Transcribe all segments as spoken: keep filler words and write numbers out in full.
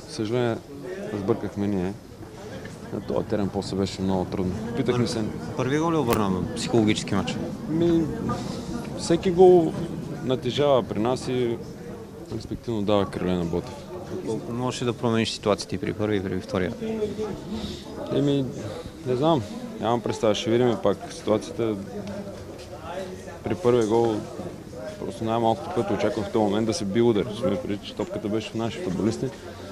съжаление, сбъркахме ние. Това терен после беше много трудно. Питахме се... Първи гол ли обърна психологически матч? Ми, всеки гол натежава при нас и респективно дава криле на Ботев. Колко можеш да промениш ситуациите при първи и при втория? Еми, не знам. Нямам представа. Ще видим пак ситуацията. При първия гол просто най-малкото, което очаквам в този момент да се би удар. Сме преди, че топката беше в наши футболисти.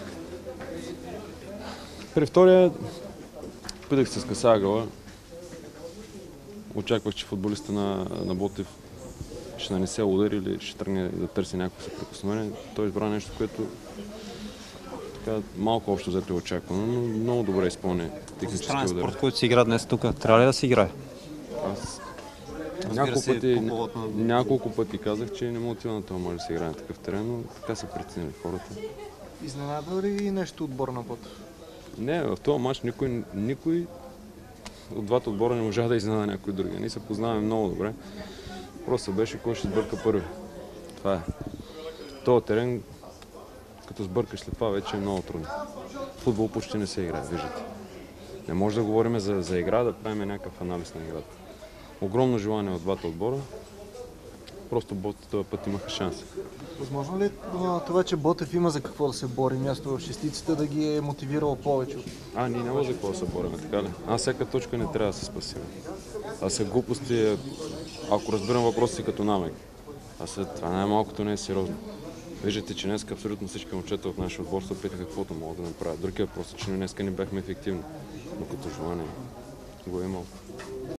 При втория питах се с Касагала. Очаквах, че футболиста на, на Ботев ще нанесе удар или ще тръгне да търси някакво съприкосновение. Той избра нещо, което така, малко общо взето е очаквано, но много добре изпълни технически удар. Спорт, който се игра днес тук, трябва ли да се играе? Аз няколко пъти, няколко пъти казах, че не му отива на това, може да се играе на такъв терен, но така са преценили хората. Изненада ли нещо отбор на Ботев? Не, в този матч никой, никой от двата отбора не можа да изненада някой други. Ние се познаваме много добре. Просто беше кой ще сбърка първи. Това е. Този терен, като сбъркаш след това, вече е много трудно. Футбол почти не се играе, виждате. Не може да говорим за, за игра, да правим някакъв анализ на играта. Огромно желание от двата отбора. Просто Ботев този път имаха шанс. Възможно ли е това, че Ботев има за какво да се бори, място в шестицата, да ги е мотивирало повече? А, ние няма за какво да се борим, така ли? А всяка точка не трябва да се спасим. А са глупости, ако разбирам въпроса си като намек. А са, това най-малкото не е сериозно. Виждате, че днес абсолютно всички момчета в нашия отбор се опитаха каквото могат да направят. Другия въпрос е, че днес не бяхме ефективни. Но като желание го е имал.